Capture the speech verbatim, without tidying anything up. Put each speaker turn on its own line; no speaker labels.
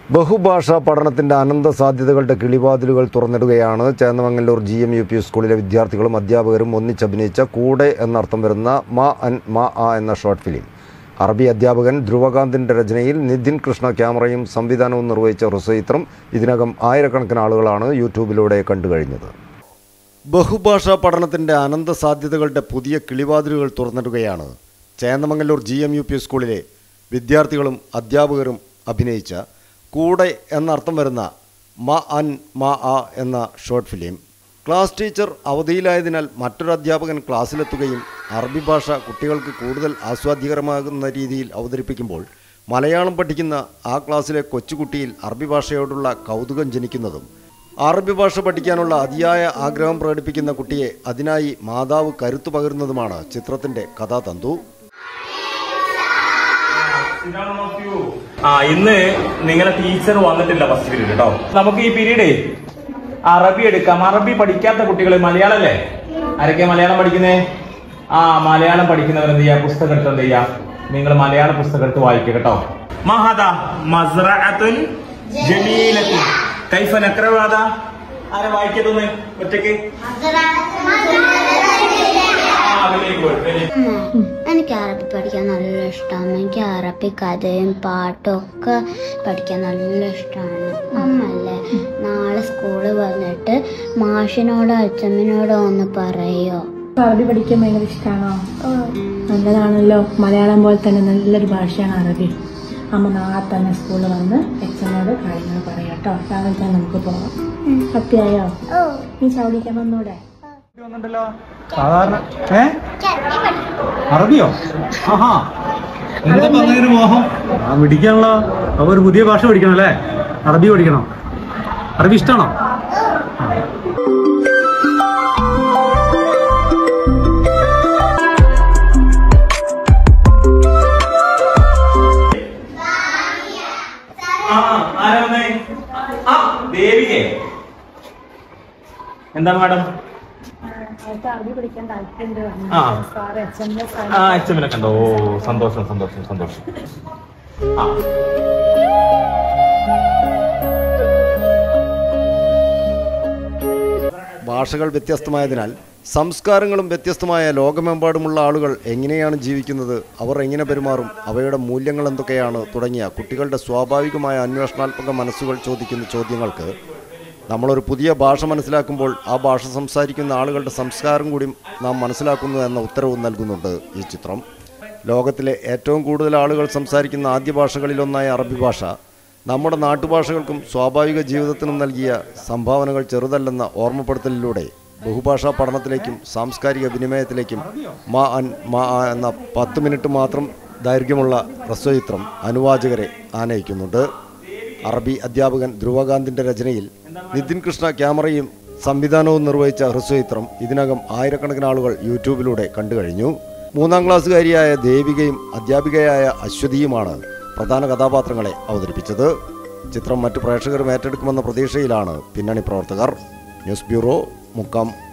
ബഹുഭാഷാ പഠനത്തിൻ്റെ അനന്ത സാധ്യതകളുടെ കിളിവാതിലുകൾ തുറന്നിടുകയാണ് Chennamangallur G M U P സ്കൂളിലെ വിദ്യാർത്ഥികളും അധ്യാപകരും ഒന്നിച്ചഭിനയിച്ച കൂടെ എന്നർത്ഥം വരുന്ന മാ അൻ മാ ആ എന്ന ഷോർട്ട് ഫിലിം. അറബി അധ്യാപകൻ ധ്രുവകാന്തിൻ്റെ രചനയിൽ നിതിൻ കൃഷ്ണ ക്യാമറയും സംവിധാനവും നിർവഹിച്ച ഹ്രസ്വചിത്രം ഇതിനകം ആയിരക്കണക്കിന് ആളുകളാണ് യൂട്യൂബിലൂടെ കണ്ടുകഴിഞ്ഞത്. ബഹുഭാഷാ പഠനത്തിൻ്റെ അനന്ത സാധ്യതകളുടെ പുതിയ കിളിവാതിലുകൾ തുറന്നിടുകയാണ് Chennamangallur G M U P സ്കൂളിലെ വിദ്യാർത്ഥികളും അധ്യാപകരും അഭിനയിച്ച കൂടെ എന്നർത്ഥം വരുന്ന മ അൻ മ ആ എന്ന ഷോർട്ട് ഫിലിം. ക്ലാസ് ടീച്ചർ അവധിയിലായതിനാൽ മറ്റൊരു അധ്യാപകൻ ക്ലാസ്സിലെത്തുകയും അറബി ഭാഷ കുട്ടികൾക്ക് കൂടുതൽ ആസ്വാദ്യകരമാകുന്ന രീതിയിൽ അവതരിപ്പിക്കുമ്പോൾ മലയാളം പഠിക്കുന്ന ആ ക്ലാസ്സിലെ കൊച്ചുകുട്ടിയിൽ അറബി ഭാഷയോടുള്ള കൗതുകം ജനിക്കുന്നതും അറബി ഭാഷ പഠിക്കാനുള്ള അതിയായ ആഗ്രഹം പ്രകടിപ്പിക്കുന്ന കുട്ടിയെ അതിനായി മാതാവ് കരുത്തു പകരുന്നതുമാണ് ചിത്രത്തിൻ്റെ കഥാതന്തു.
ആ ഇന്ന് നിങ്ങളെ ടീച്ചർ വന്നിട്ടില്ല ഫസ്റ്റ് പീരീഡ് കേട്ടോ. നമുക്ക് ഈ പീരീഡ് അറബി എടുക്കാം. അറബി പഠിക്കാത്ത കുട്ടികൾ മലയാളല്ലേ? ആരൊക്കെ മലയാളം പഠിക്കുന്നേ? ആ മലയാളം പഠിക്കുന്നവർ എന്ത് ചെയ്യാ? പുസ്തകം എടുത്ത് എന്ത് ചെയ്യാ? നിങ്ങൾ മലയാള പുസ്തകം എടുത്ത് വായിക്കുക കേട്ടോ. മഹദ മസ്റഅത്തുൻ ജമീലത്തുൻ കൈഫ നഖറവാദ. ആരെ വായിക്കതൊന്ന് ഒറ്റയ്ക്ക്?
എനിക്ക് അറബി പഠിക്കാൻ നല്ല ഇഷ്ടമാണ്. എനിക്ക് അറബി കഥയും പാട്ടും ഒക്കെ പഠിക്കാൻ നല്ല ഇഷ്ടമാണ്. അമ്മല്ലേ നാളെ സ്കൂളിൽ വന്നിട്ട് മാഷിനോടോ അച്ഛമ്മനോടോ ഒന്ന് പറയോ?
അറബി പഠിക്കാൻ ഭയങ്കര ഇഷ്ടമാണോ? നല്ലതാണല്ലോ. മലയാളം പോലെ തന്നെ നല്ലൊരു ഭാഷയാണ് അറബി. അമ്മ നാളെ തന്നെ സ്കൂളിൽ വന്ന് അച്ഛനോട് കാര്യങ്ങൾ പറയാട്ടോ. രാവിലെ തന്നെ നമുക്ക് പോവാം. ഹാപ്പിയായോ? നീ ചവിടിക്കാൻ വന്നൂടെ?
സാധാരണ ഏ അറബിയോ? ആഹാ എന്താ പറഞ്ഞൊരു മോഹം? ആ പഠിക്കാനുള്ള അപ്പൊ ഒരു പുതിയ ഭാഷ പഠിക്കണം അല്ലേ? അറബി പഠിക്കണം. അറബി ഇഷ്ടമാണോ?
എന്താ മാഡം?
അറബി പഠിക്കാൻ താല്പര്യം.
ആ അച്ഛനെ കണ്ടോ? ഓ സന്തോഷം സന്തോഷം സന്തോഷം. ആ
ഭാഷകൾ വ്യത്യസ്തമായതിനാൽ സംസ്കാരങ്ങളും വ്യത്യസ്തമായ ലോകമെമ്പാടുമുള്ള ആളുകൾ എങ്ങനെയാണ് ജീവിക്കുന്നത്, അവർ എങ്ങനെ പെരുമാറും, അവയുടെ മൂല്യങ്ങൾ എന്തൊക്കെയാണ് തുടങ്ങിയ കുട്ടികളുടെ സ്വാഭാവികമായ അന്വേഷണാത്മക മനസ്സുകൾ ചോദിക്കുന്ന ചോദ്യങ്ങൾക്ക് നമ്മളൊരു പുതിയ ഭാഷ മനസ്സിലാക്കുമ്പോൾ ആ ഭാഷ സംസാരിക്കുന്ന ആളുകളുടെ സംസ്കാരം കൂടി നാം മനസ്സിലാക്കുന്നു എന്ന ഉത്തരവും നൽകുന്നുണ്ട് ഈ ചിത്രം. ലോകത്തിലെ ഏറ്റവും കൂടുതൽ ആളുകൾ സംസാരിക്കുന്ന ആദ്യ ഭാഷകളിലൊന്നായ അറബി ഭാഷ നമ്മുടെ നാട്ടുഭാഷകൾക്കും സ്വാഭാവിക ജീവിതത്തിനും നൽകിയ സംഭാവനകൾ ചെറുതല്ലെന്ന ഓർമ്മപ്പെടുത്തലിലൂടെ ബഹുഭാഷാ പഠനത്തിലേക്കും സാംസ്കാരിക വിനിമയത്തിലേക്കും മാ അൻ മാ ആ എന്ന പത്ത് മിനിറ്റ് മാത്രം ദൈർഘ്യമുള്ള ഹ്രസ്വചിത്രം അനുവാചകരെ ആനയിക്കുന്നുണ്ട്. അറബി അധ്യാപകൻ ധ്രുവകാന്തിൻ്റെ രചനയിൽ നിതിൻ കൃഷ്ണ ക്യാമറയും സംവിധാനവും നിർവഹിച്ച ഹ്രസ്വചിത്രം ഇതിനകം ആയിരക്കണക്കിന് ആളുകൾ യൂട്യൂബിലൂടെ കണ്ടുകഴിഞ്ഞു. മൂന്നാം ക്ലാസ്സുകാരിയായ ദേവികയും അധ്യാപികയായ അശ്വതിയുമാണ് പ്രധാന കഥാപാത്രങ്ങളെ അവതരിപ്പിച്ചത്. ചിത്രം മറ്റു പ്രേക്ഷകരും ഏറ്റെടുക്കുമെന്ന പ്രതീക്ഷയിലാണ് പിന്നണി പ്രവർത്തകർ. News bureau, Mukkam.